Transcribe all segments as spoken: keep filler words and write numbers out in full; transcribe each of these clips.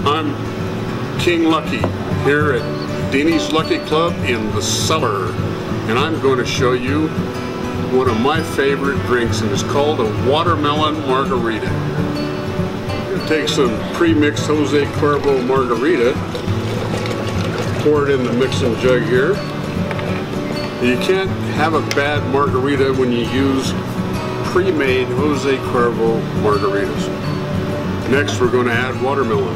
I'm King Lucky here at Denny's Lucky Club in the cellar, and I'm going to show you one of my favorite drinks, and it's called a watermelon margarita. Take some pre-mixed Jose Cuervo margarita, pour it in the mixing jug here. You can't have a bad margarita when you use pre-made Jose Cuervo margaritas. Next, we're going to add watermelon.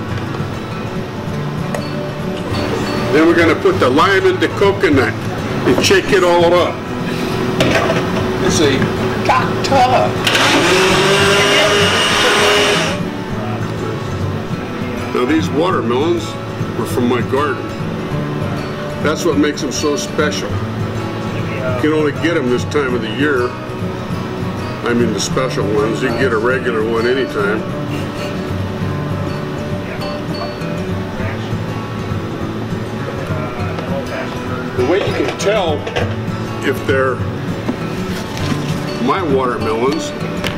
Then we're going to put the lime and the coconut and shake it all up. It's a cocktail. Now these watermelons were from my garden. That's what makes them so special. You can only get them this time of the year. I mean the special ones. You can get a regular one anytime. The way you can tell if they're my watermelons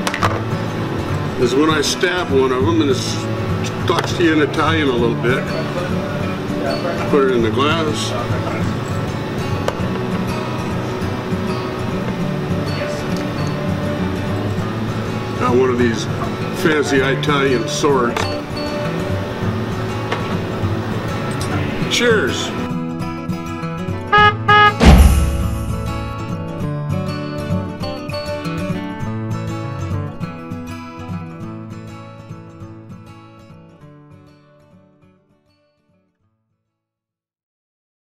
is when I stab one of them and it talks to you in Italian a little bit. Put it in the glass. Got one of these fancy Italian swords. Cheers!